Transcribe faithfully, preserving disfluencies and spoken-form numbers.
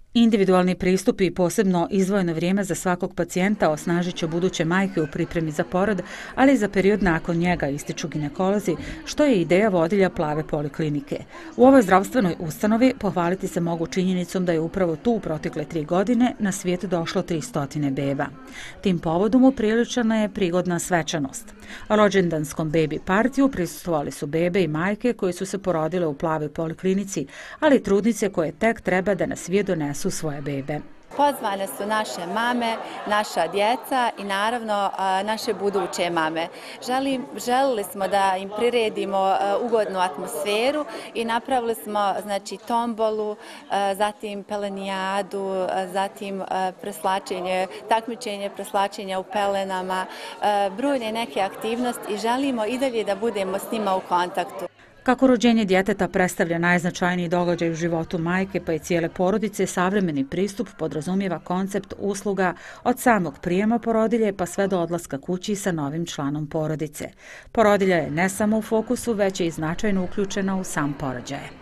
Individualni pristup i posebno izdvojeno vrijeme za svakog pacijenta osnažit će buduće majke u pripremi za porod, ali i za period nakon njega, ističu ginekolozi, što je ideja vodilja Plave poliklinike. U ovoj zdravstvenoj ustanovi pohvaliti se mogu činjenicom da je upravo tu u protekle tri godine na svijet došlo tristo beba. Tim povodom upriličena je prigodna svečanost. Rođendanskom bebi partiju prisustvovali su bebe i majke koje su se porodile u Plavoj poliklinici, ali i trudnice koje tek treba da na svijet donesu svoje bebe. Pozvane su naše mame, naša djeca i naravno naše buduće mame. Želim, želili smo da im priredimo ugodnu atmosferu i napravili smo znači tombolu, zatim pelenijadu, zatim preslačenje, takmičenje preslačenja u pelenama, brojne neke aktivnosti i želimo i dalje da budemo s njima u kontaktu. Kako rođenje djeteta predstavlja najznačajniji događaj u životu majke pa i cijele porodice, savremeni pristup podrazumijeva koncept usluga od samog prijema porodilje pa sve do odlaska kući sa novim članom porodice. Porodilja je ne samo u fokusu, već je i značajno uključena u sam porođaj.